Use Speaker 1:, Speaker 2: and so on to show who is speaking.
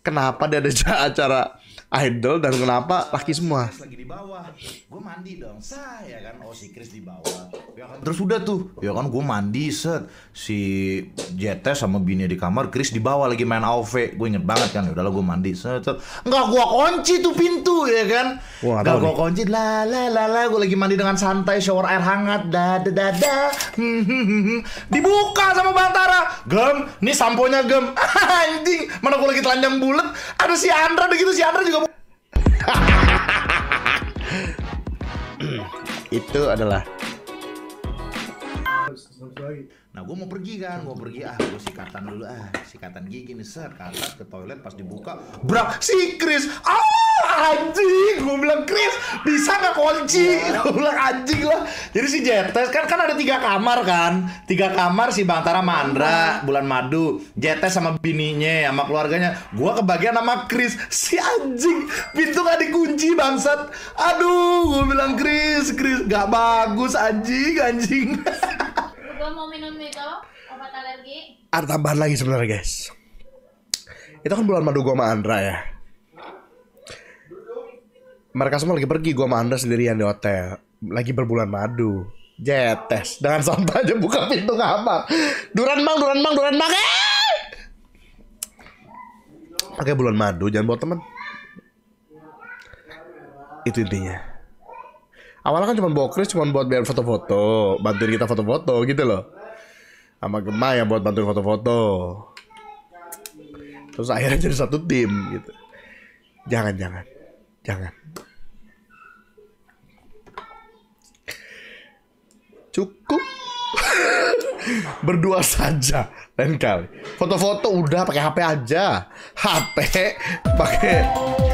Speaker 1: kenapa dia ada acara idol dan kenapa laki semua.
Speaker 2: Lagi di bawah, gue mandi dong, saya kan, oh si Chris di bawah, ya kan? Terus udah tuh, ya kan gue mandi set, si JT sama bini di kamar, Chris di bawah lagi main AoV, gue inget banget kan, udahlah gue mandi set, nggak gue kunci tuh pintu ya kan, nggak gue kunci, gue lagi mandi dengan santai, shower air hangat, dibuka sama Bang Tara, Gem, nih samponya Gem, anjing, mana gue lagi telanjang bulat, ada si Andra, begitu si Andra juga.
Speaker 1: Itu adalah.
Speaker 2: Nah gue mau pergi kan, gue sikatan dulu sikatan gigi nih set, ke atas ke toilet pas dibuka, brak si Chris, anjing, gue bilang Chris bisa nggak kunci, gue bilang anjing lah. Jadi si Jetes kan ada 3 kamar si Bang Tara sama Andra, Bulan Madu, Jetes sama bininya sama keluarganya, gue kebagian sama Chris, si anjing pintu nggak dikunci bangsat, aduh gue bilang Chris nggak bagus anjing.
Speaker 3: Gue mau minum itu obat alergi.
Speaker 1: Ada tambahan lagi sebenarnya guys. Itu kan bulan madu gua sama Andra ya. Mereka semua lagi pergi, gua sama Andra sendirian di hotel. Lagi berbulan madu. Jetes dengan santai aja buka pintu kamar. Duran bang. Pakai bulan madu jangan bawa temen. Itu intinya. Awalnya kan cuma bawa Chris cuma buat biar foto-foto, bantuin kita foto-foto gitu loh. Sama Gemma yang buat bantuin foto-foto. Terus akhirnya jadi satu tim gitu. Jangan. Cukup. Berdua saja lain kali. Foto-foto udah pakai HP aja. HP pakai